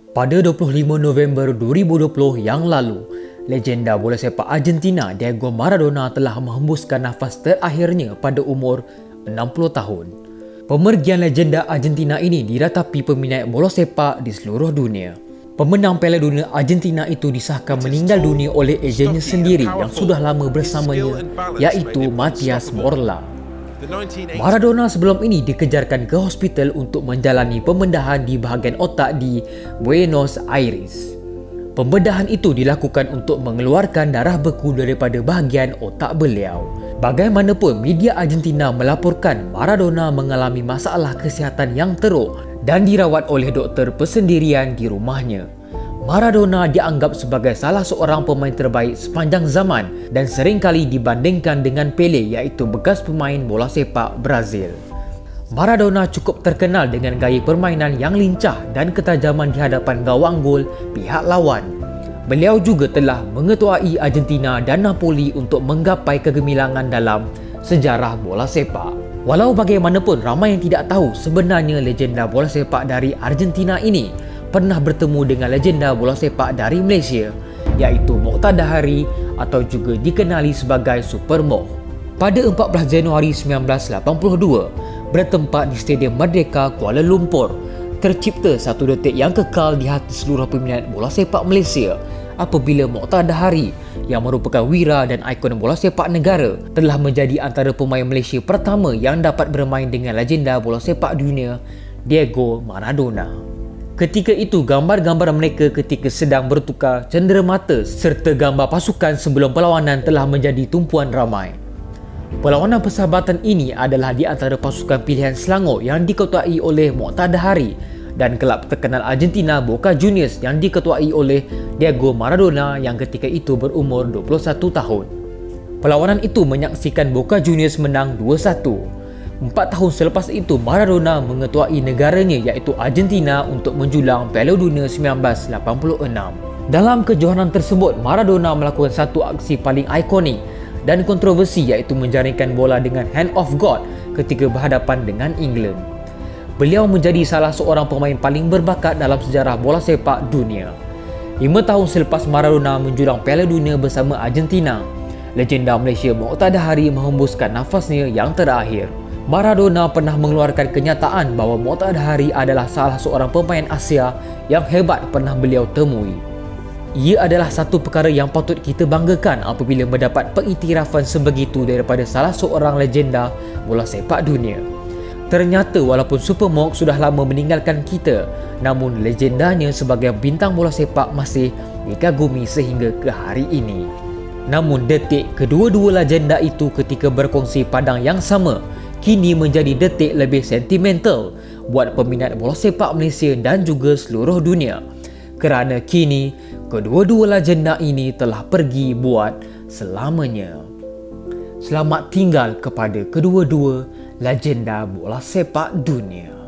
Pada 25 November 2020 yang lalu, legenda bola sepak Argentina Diego Maradona telah menghembuskan nafas terakhirnya pada umur 60 tahun. Pemergian legenda Argentina ini diratapi peminat bola sepak di seluruh dunia. Pemenang Piala Dunia Argentina itu disahkan meninggal dunia oleh ejennya sendiri yang sudah lama bersamanya, iaitu Matias Morla. Maradona sebelum ini dikejarkan ke hospital untuk menjalani pembedahan di bahagian otak di Buenos Aires. Pembedahan itu dilakukan untuk mengeluarkan darah beku daripada bahagian otak beliau. Bagaimanapun, media Argentina melaporkan Maradona mengalami masalah kesihatan yang teruk dan dirawat oleh doktor persendirian di rumahnya. Maradona dianggap sebagai salah seorang pemain terbaik sepanjang zaman dan seringkali dibandingkan dengan Pele, iaitu bekas pemain bola sepak Brazil. Maradona cukup terkenal dengan gaya permainan yang lincah dan ketajaman di hadapan gawang gol pihak lawan. Beliau juga telah mengetuai Argentina dan Napoli untuk menggapai kegemilangan dalam sejarah bola sepak. Walau bagaimanapun, ramai yang tidak tahu sebenarnya legenda bola sepak dari Argentina ini pernah bertemu dengan legenda bola sepak dari Malaysia, iaitu Mokhtar Dahari atau juga dikenali sebagai Super Mokh. Pada 14 Januari 1982, bertempat di Stadium Merdeka, Kuala Lumpur, tercipta satu detik yang kekal di hati seluruh peminat bola sepak Malaysia apabila Mokhtar Dahari, yang merupakan wira dan ikon bola sepak negara, telah menjadi antara pemain Malaysia pertama yang dapat bermain dengan legenda bola sepak dunia Diego Maradona. Ketika itu, gambar-gambar mereka ketika sedang bertukar cenderamata serta gambar pasukan sebelum perlawanan telah menjadi tumpuan ramai. Perlawanan persahabatan ini adalah di antara pasukan pilihan Selangor yang diketuai oleh Mokhtar Dahari dan kelab terkenal Argentina Boca Juniors yang diketuai oleh Diego Maradona yang ketika itu berumur 21 tahun. Perlawanan itu menyaksikan Boca Juniors menang 2-1. 4 tahun selepas itu, Maradona mengetuai negaranya iaitu Argentina untuk menjulang Piala Dunia 1986. Dalam kejohanan tersebut, Maradona melakukan satu aksi paling ikonik dan kontroversi, iaitu menjaringkan bola dengan hand of God ketika berhadapan dengan England. Beliau menjadi salah seorang pemain paling berbakat dalam sejarah bola sepak dunia. 5 tahun selepas Maradona menjulang Piala Dunia bersama Argentina, legenda Malaysia Mokhtar Dahari menghembuskan nafasnya yang terakhir. Maradona pernah mengeluarkan kenyataan bahawa Mokhtar Dahari adalah salah seorang pemain Asia yang hebat pernah beliau temui. Ia adalah satu perkara yang patut kita banggakan apabila mendapat pengiktirafan sebegitu daripada salah seorang legenda bola sepak dunia. Ternyata walaupun Super Mokh sudah lama meninggalkan kita, namun legendanya sebagai bintang bola sepak masih dikagumi sehingga ke hari ini. Namun detik kedua-dua legenda itu ketika berkongsi padang yang sama kini menjadi detik lebih sentimental buat peminat bola sepak Malaysia dan juga seluruh dunia, kerana kini kedua-dua legenda ini telah pergi buat selamanya. Selamat tinggal kepada kedua-dua legenda bola sepak dunia.